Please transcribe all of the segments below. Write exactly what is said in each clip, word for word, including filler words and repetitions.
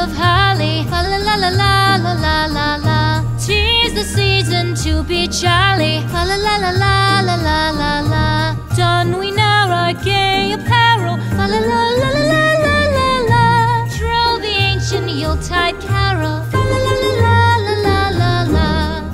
of holly. Fa la la la la la la la la. 'Tis the season to be jolly. Fa la la la la la la la la. Don we now our gay apparel. Fa la la la la la la la la. Troll the ancient Yuletide carol. Fa la la la la la la la la.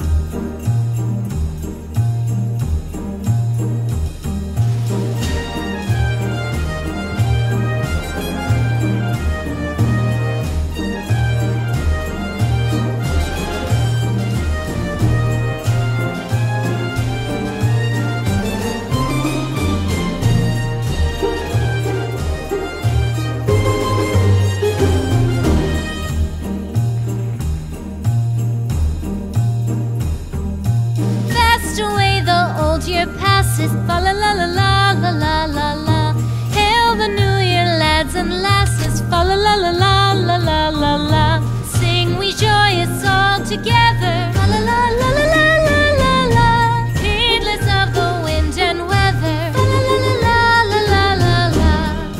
Away the old year passes. Fa la la la la la la la la. Hail the new year, lads and lasses. Fa la la la la la la la la. Sing we joyous all together. Fa la la la la la la la la. Heedless of the wind and weather. Fa la la la la la la la la.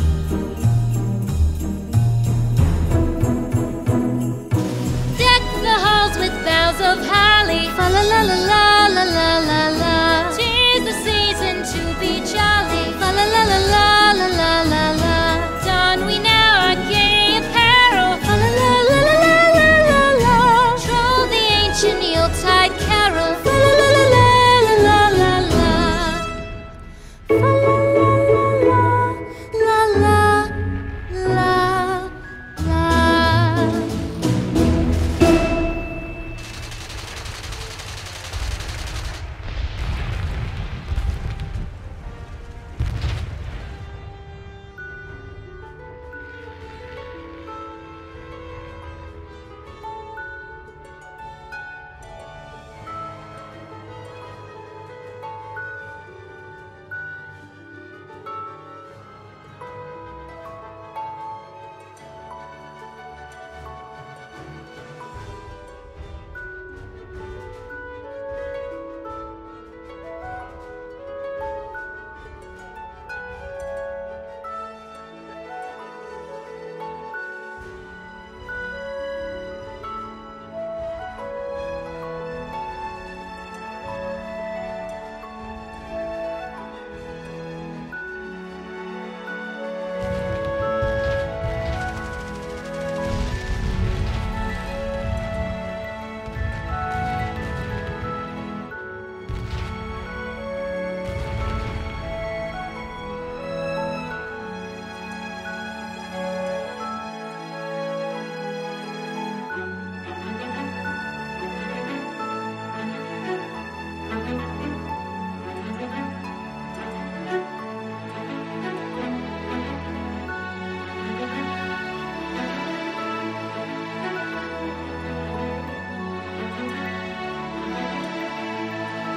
Deck the halls with boughs of holly. Fa la la la la la la la la. 'Tis the season to be jolly. Fa la la la la la la la la. Don we now our gay apparel. Fa la la la la la la la la. Troll the ancient Yuletide carol. Fa la la la la la la la la. Fa la la la la la la la.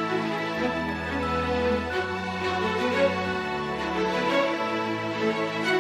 Thank you.